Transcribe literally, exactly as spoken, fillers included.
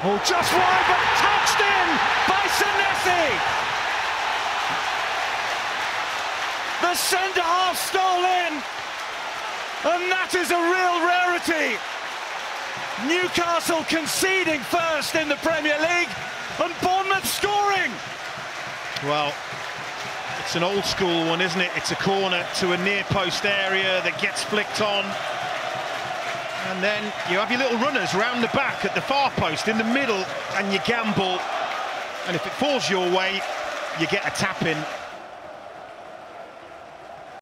Oh, just wide, but touched in by Senesi. The centre-half stole in, and that is a real rarity. Newcastle conceding first in the Premier League, and Bournemouth scoring. Well, it's an old school one, isn't it? It's a corner to a near post area that gets flicked on. And then you have your little runners round the back at the far post in the middle, and you gamble. And if it falls your way, you get a tap in.